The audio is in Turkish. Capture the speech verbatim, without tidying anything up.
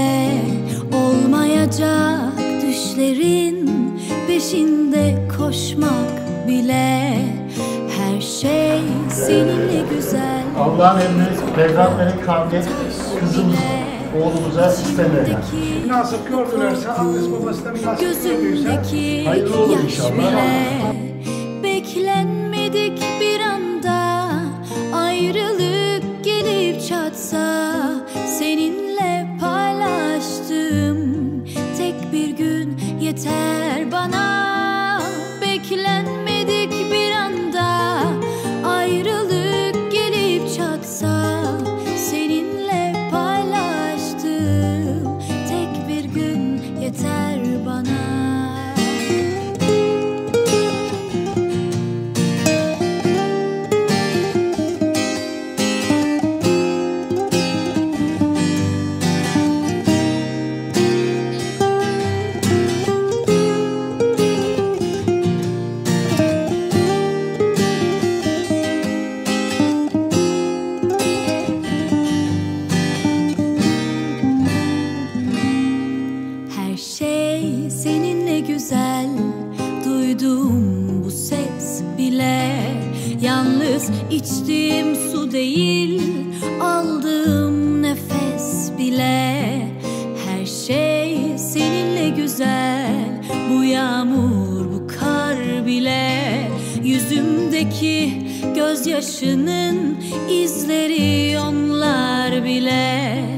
bile olmayacak, düşlerin peşinde koşmak bile, her şey seninle güzel. Allah'ın emri peygamberin kavli kızımız, oğlumuza isteme. Münasip gördülerse, annesi babasına münasip gördüyse hayırlı olur inşallah. Beklenmedik bir anda ayrılık gelip çatsa, seninle paylaştığım tek bir gün yeter bana. Beklenmedik bir anda ayrılık gelip çatsa, seninle paylaştığım tek bir gün yeter bana. Seninle güzel, duyduğum bu ses bile yalnız içtiğim su değil, aldığım nefes bile. Her şey seninle güzel, bu yağmur, bu kar bile, yüzümdeki gözyaşının izleri onlar bile.